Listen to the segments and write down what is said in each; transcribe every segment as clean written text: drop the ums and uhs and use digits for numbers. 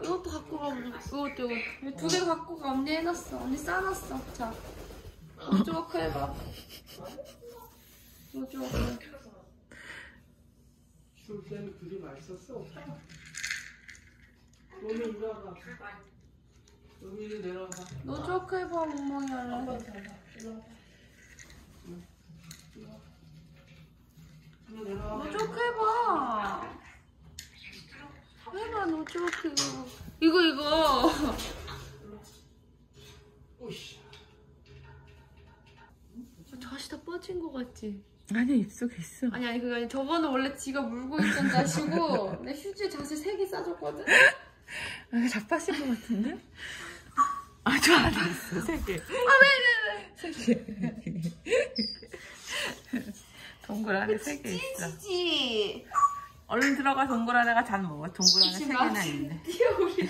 이것도 갖고 가. 이것도. 두 개 갖고 가. 언니 해놨어. 언니 싸놨어. 자. 노즈워크 해봐. 노즈워크. 줄 때는 그게 맛있었어. 너는 이리 와봐. 여기를 내려와봐. 노즈워크 해봐. 멍멍이 할래. 노즈워크 해봐. 해봐 노즈워크. 이거. 오씨. 다시 다 빠진 거 같지? 아니 입속에 있어. 아니 그게 아니라 저번에 원래 지가 물고 있던 자시고 내 휴지 자세 3개 싸줬거든? 아, 자빠진 거 같은데? 아, 저 안에 있어, 3개. 왜? 3개. 동굴 안에 3개 있어. 찌찌. 얼른 들어가. 동굴 안에가 잔 먹어. 동굴 안에 3개나 있네. 뛰어오래.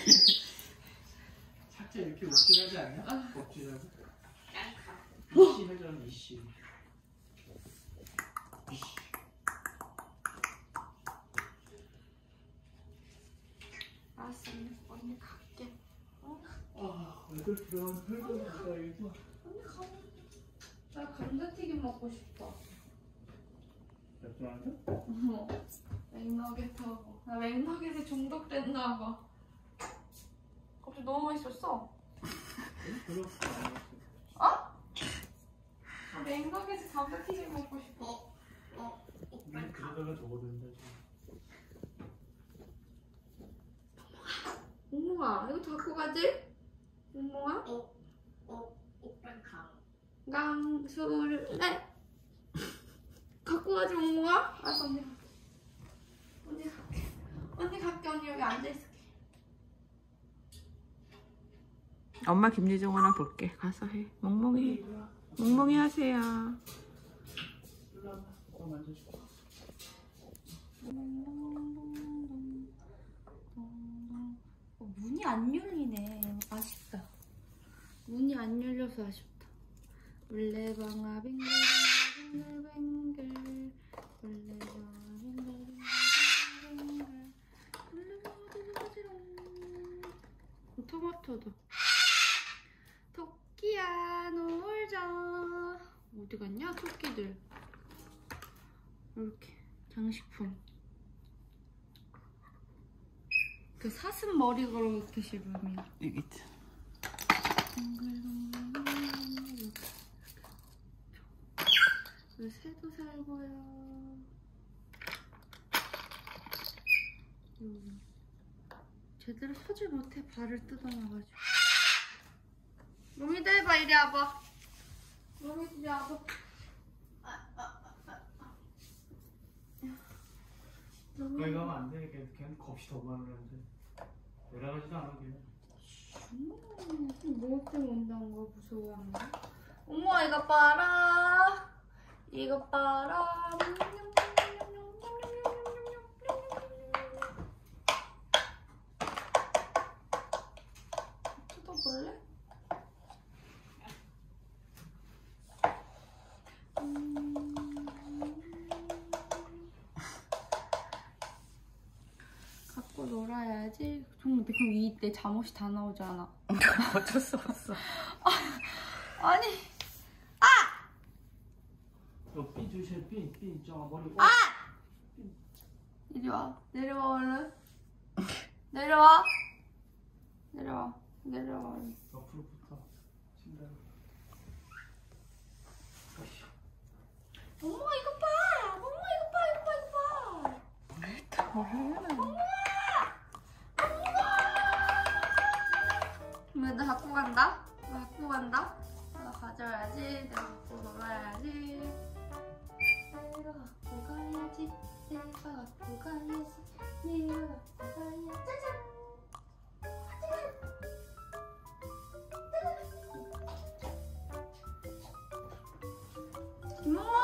살짝 이렇게 웃긴 하지 않냐? 먹지라고. 이씨 해줘라, 이씨. 알았어, 언니 갈게. 아, 애들 들어가면 혈관 가야겠어. 언니 가. 나 감자튀김 먹고 싶어. 맥주한테? 맥너겟하고. 나 맥너겟에 중독됐나 봐. 갑자기 너무 맛있었어. 어? 맥너겟에 감자튀김 먹고 싶어. 그러다가 저거 된다 지금. 몽몽아, 이거 다 갖고 가지? 몽몽아? 강술래? 갖고 가지 몽몽아? 알았어 언니 갈게. 언니 갈게. 언니 여기 앉아있을게. 엄마 김예정원아 볼게. 가서 해. 멍멍이. 멍멍이 하세요. 일로 와봐. 만져줄게. 문이 안 열리네. 아쉽다. 문이 안 열려서 아쉽다. 물레방아 빙글빙글 물레방아 빙글빙글 물레방아 빙글빙글. 토마토도. 토끼야 놀자. 어디 갔냐 토끼들. 이렇게 장식품. 그 사슴 머리 걸어놓듯이 룸이야. 여기 있지. 여기 새도 살고요. 제대로 서질 못해. 발을 뜯어놔가지고. 룸이도 해봐. 이리 와봐. 룸이도 이리 와봐. 거기 가면 안 돼. 걔는 겁이 더 많은데. 내려가지도 않아, 걔는. 뭐 때문에 온다는 거야? 무서워하는 거야? 엄마 이거 봐라. 이거 봐라. 뜯어볼래? 갖고 놀아야지. 정말 그럼 이때 잠옷이 다 나오잖아. 어쩔 수 없어. 아니. 핀 조심해. 핀. 저 머리. 이리 와. 내려와 얼른. 내려와. 옆으로 붙어. 침대. 엄마 이거 봐. 엄마 이거 봐. 나 갖고 간다. 나 가져야지. 내가 갖고 놀아야지. 내가 갖고 가야지. 짜잔. 엄마